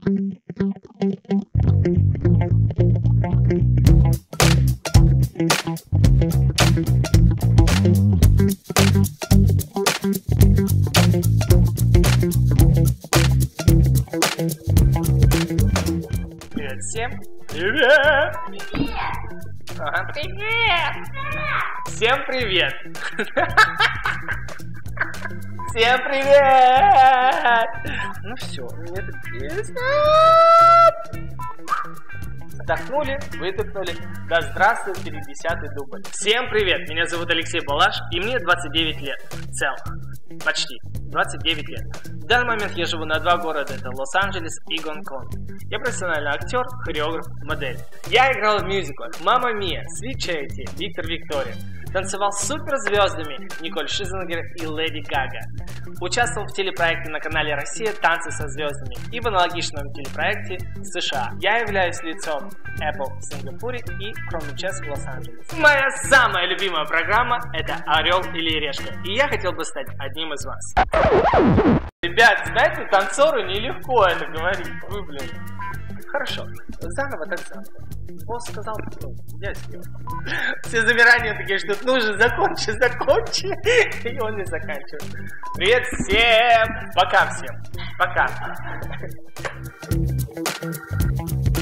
Привет всем! Привет! Ага, привет! Всем привет! Всем привет! Ну все, это песня. Вдохнули, выдохнули. Да здравствует 50-й дубль. Всем привет! Меня зовут Алексей Балаш, и мне 29 лет. Целых. Почти. 29 лет. В данный момент я живу на два города. Это Лос-Анджелес и Гонконг. Я профессиональный актер, хореограф, модель. Я играл в мюзиклах «Мамма Мия», «Свит Чарити», «Виктор Виктория». Танцевал с суперзвездами Николь Шизингер и Леди Гага. Участвовал в телепроекте на канале «Россия. Танцы со звездами» и в аналогичном телепроекте в США. Я являюсь лицом Apple в Сингапуре и Chrome Chess в Лос-Анджелесе. Моя самая любимая программа – это «Орел или решка», и я хотел бы стать одним из вас. Ребят, знаете, танцору нелегко это говорить. Вы, блин. Хорошо, заново так заново. Босс сказал, ну, я сделал. Все замирания такие, что ну же, закончи, и он не заканчивает. Привет всем, пока всем, пока.